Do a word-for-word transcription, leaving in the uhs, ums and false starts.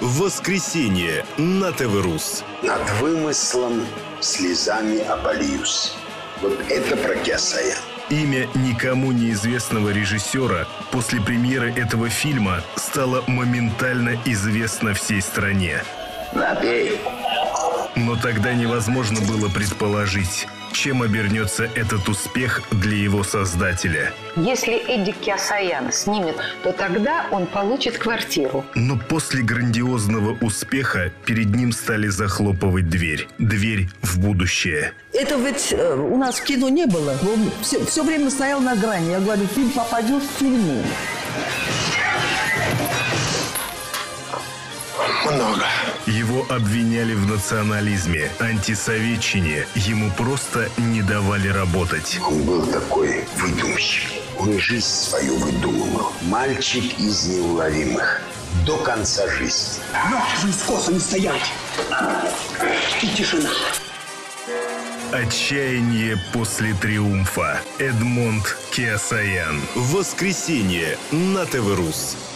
Воскресенье на ТВ-Рус. Над вымыслом слезами обольюсь. Вот это про Кеосаяна. Имя никому неизвестного режиссера после премьеры этого фильма стало моментально известно всей стране. Напей. Но тогда невозможно было предположить, чем обернется этот успех для его создателя. Если Эдди Кеосаян снимет, то тогда он получит квартиру. Но после грандиозного успеха перед ним стали захлопывать дверь. Дверь в будущее. Это ведь э, у нас в кино не было. Он все, все время стоял на грани. Я говорю, фильм попадет в тюрьму. Много. Его обвиняли в национализме, антисоветчине. Ему просто не давали работать. Он был такой выдумщик. Он жизнь свою выдумывал. Мальчик из неуловимых. До конца жизни. Ножки скоса не стоять. И тишина. Отчаяние после триумфа. Эдмонд Кеосаян. Воскресенье на ТВ-Рус.